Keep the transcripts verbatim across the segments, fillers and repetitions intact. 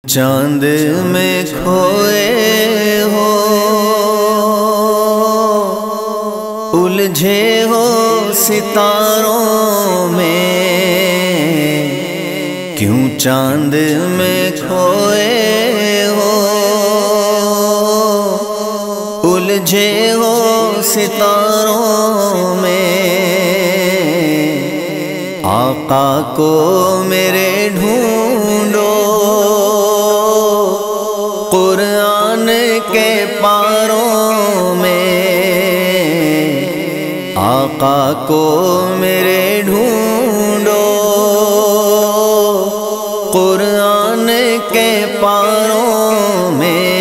چاند میں کھوئے ہو، الجھے ہو ستاروں میں، کیوں چاند میں کھوئے ہو، الجھے ہو ستاروں میں، آقا کو میرے ڈھونڈو قرآن کے پاروں میں، آقا کو میرے ڈھونڈو قرآن کے پاروں میں،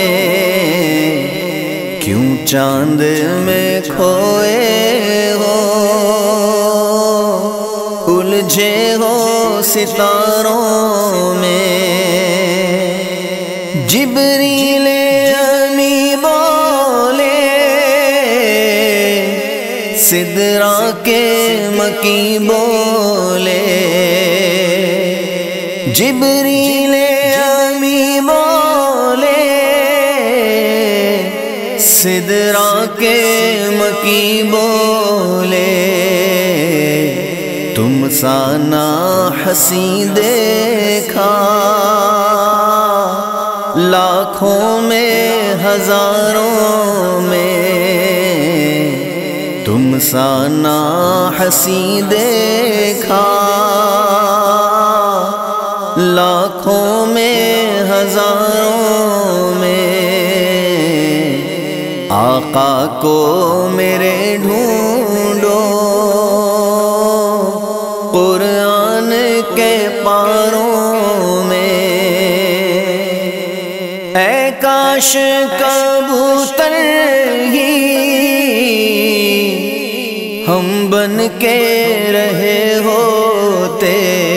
کیوں چاند میں کھوئے ہو، الجھے ہو ستاروں میں۔ جبریل امی بولے سدرا کے مکی بولے، جبریل امی بولے سدرا کے مکی بولے، تم سا نا حسین دیکھا لاکھوں میں ہزاروں میں، تم سا نا حسین دیکھا لاکھوں میں ہزاروں میں، آقا کو میرے ڈھونڈو قرآن کے پاروں میں، اے کاش کبوتر ہی ہم بن کے رہے ہوتے،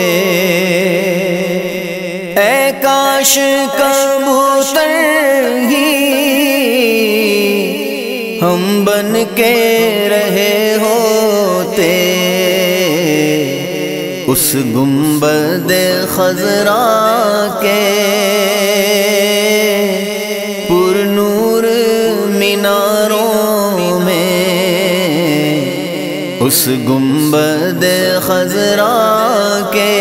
اے کاش کبوتر ہی ہم بن کے رہے ہوتے، اس گنبد خضرا کے پر نور میناروں میں، اس گنبد خضرا کے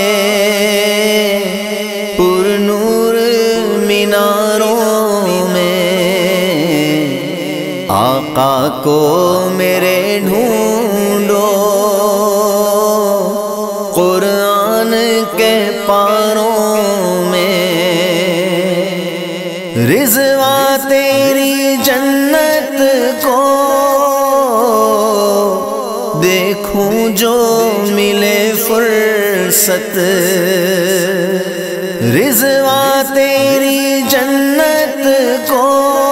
پر نور میناروں میں، آقا کو میرے ڈھونڈو قرآن کے پاروں میں، رضوا تیری جنت کو دیکھوں جو ملے فرصت، رضوا تیری جنت کو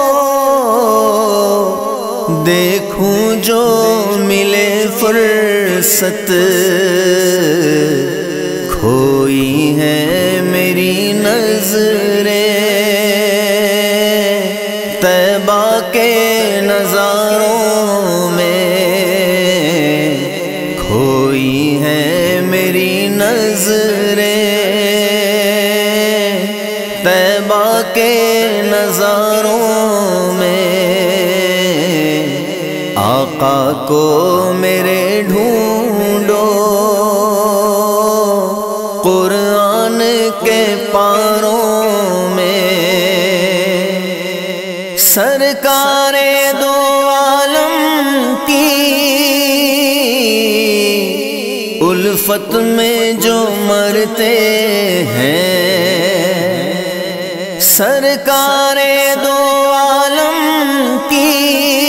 دیکھوں جو ملے فرصت، کھوئی ہے میری نظریں طیبہ کے نظاروں میں، کھوئی ہے میری نظریں طیبہ کے نظاروں میں، آقا کو میرے ڈھونڈو قرآن کے پاروں میں، سرکار دو عالم کی الفت میں جو مرتے ہیں، سرکار دو عالم کی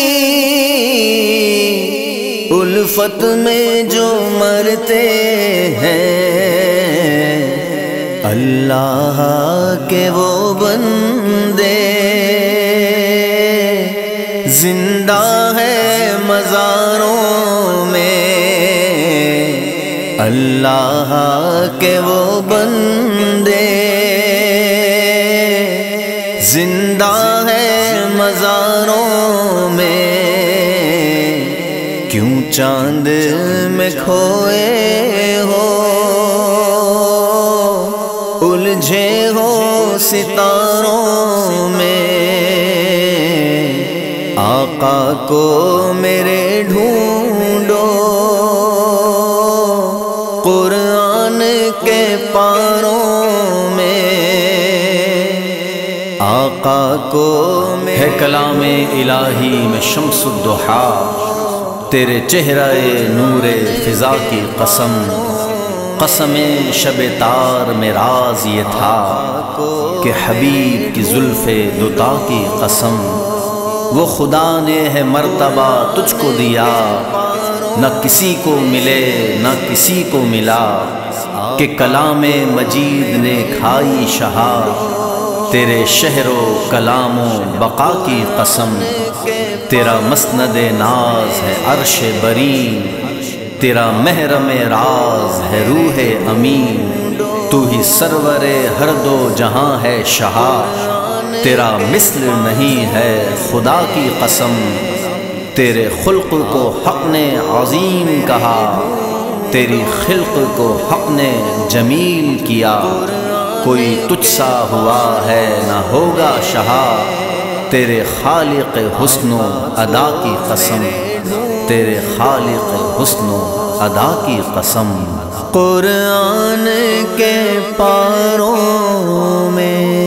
الفت میں جو مرتے ہیں، اللہ کے وہ بندے زندہ ہے مزاروں میں، اللہ کے وہ بندے زندہ ہے مزاروں میں، کیوں چاند میں کھوئے ہو، الجھے ہو ستاروں میں آقا کو میرے ڈھونڈو، قرآن کے پاروں میں آقا کو ہے کلام الہی میں شمس الضحیٰ، تیرے چہرہ نور فضا کی قسم، قسم شب تار میں راز یہ تھا کہ حبیب کی زلف دوتا کی قسم، وہ خدا نے ہے مرتبہ تجھ کو دیا، نہ کسی کو ملے نہ کسی کو ملا، کہ کلام مجید نے کھائی شہا، تیرے شہر و کلام و بقا کی قسم، تیرا مسند ناز ہے عرش بری، تیرا محرم راز ہے روح امین، تو ہی سرور ہر دو جہاں ہے شہا، تیرا مثل نہیں ہے خدا کی قسم، تیرے خلق کو حق نے عظیم کہا، تیری خلق کو حق نے جمیل کیا، کوئی تجھ سا ہوا ہے نہ ہوگا شہا، تیرے خالق حسن و ادا کی قسم، تیرے خالق حسن و ادا کی قسم۔ قرآن کے پاروں میں